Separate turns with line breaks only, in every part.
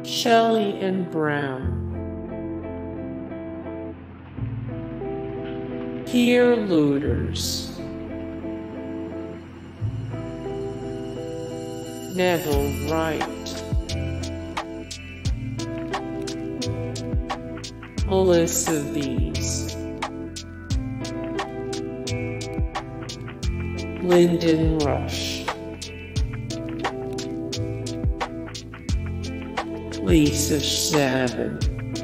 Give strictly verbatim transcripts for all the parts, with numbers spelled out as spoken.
Shelley and Brown. Peer Looters. Neville Wright. Melissa Bees. Lyndon Rush. Lisa Savin.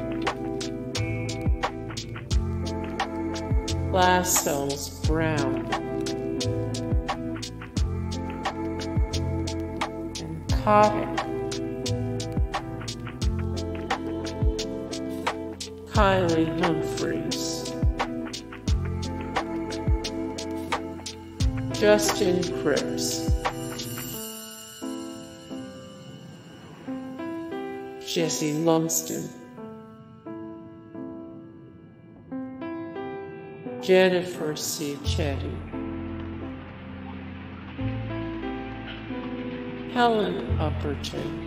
Lascelles Brown. And Kotick. Kylie Humphreys. Justin Cripps. Jesse Lumsden. Jennifer Ciacchetti. Helen Upperton.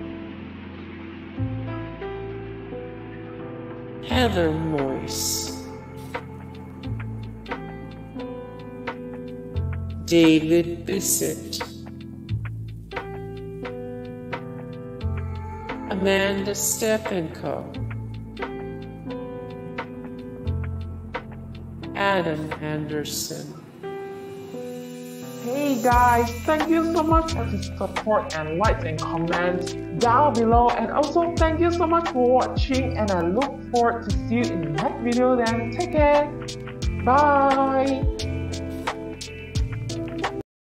Heather Moyse. David Bissett. Amanda Stepenko. Adam Anderson.
Hey guys, thank you so much for the support and likes and comments down below, and also thank you so much for watching, and I look forward to see you in the next video. Then take care, bye.